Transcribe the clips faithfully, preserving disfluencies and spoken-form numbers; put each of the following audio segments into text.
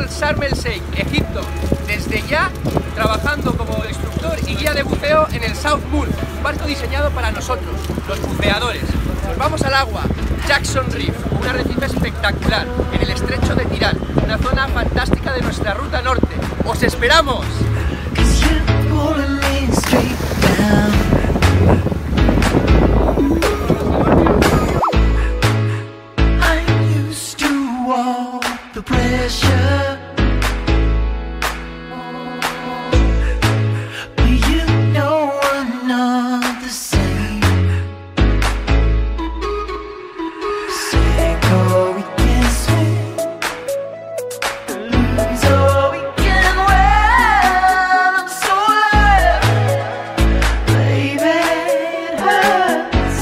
al Sharm el Sheikh, Egipto, desde ya trabajando como instructor y guía de buceo en el South Moon, un barco diseñado para nosotros, los buceadores. Nos vamos al agua, Jackson Reef, un arrecife espectacular, en el estrecho de Tirán, una zona fantástica de nuestra ruta norte. ¡Os esperamos! The pressure, but you know I'm not the same. Sink or we can swim, lose or we can win. I'm so alive, baby, it hurts.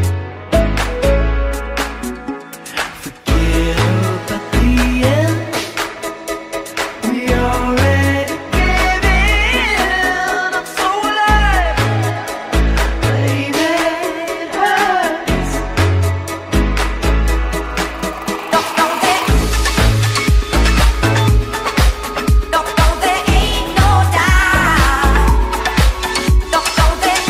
Forget about the end. We already gave in. I'm so alive, baby, it hurts. Don't, don't there, don't, don't there ain't no doubt. Don't, don't there.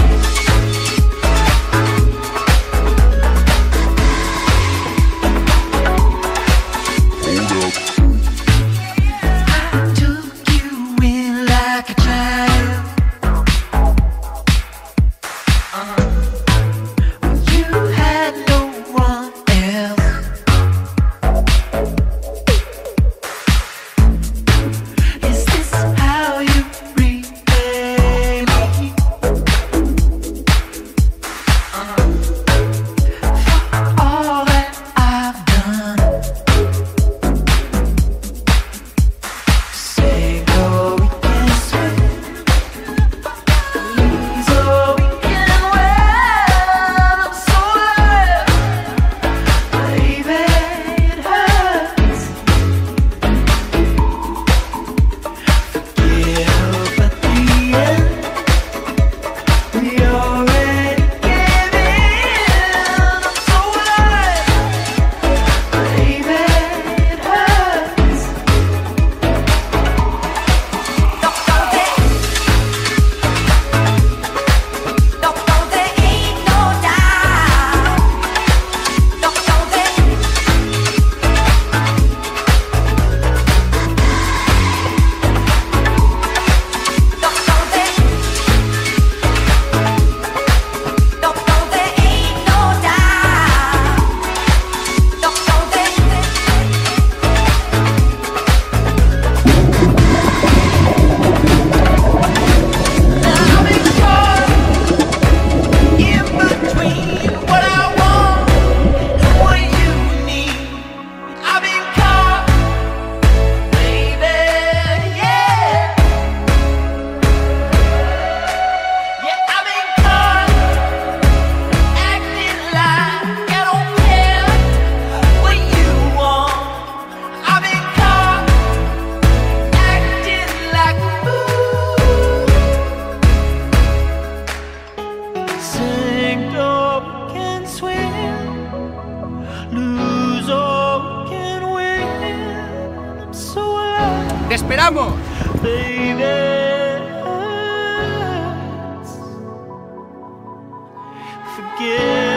I took you in like a child. When you had no one else. Is this how you repay me? For all that I've done. Sink or we can swim, lose or we can win. I'm so alive, baby, it hurts. Forget about the end. We already gave in. I'm so alive, baby, it hurts. Don't, don't there, don't, don't there ain't no doubt. Don't, don't there, don't, don't there, don't, don't there ain't no doubt. Don't, don't there. I've been caught in between what I want and what you need. I've been caught, baby, yeah. Yeah, I've been caught acting like I don't care what you want. I've been caught acting like a fool. Sink or we can swim, lose or we can win. I'm so alive, ¡Te esperamos! baby, it hurts. Forget